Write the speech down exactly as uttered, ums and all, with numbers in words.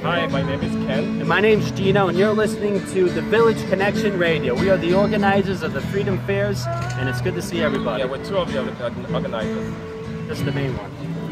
Hi, my name is Ken. And my name's Gino, and you're listening to the Village Connection Radio. We are the organizers of the Freedom Fairs, and it's good to see everybody. Yeah, we're two of the organizers. Just the main one.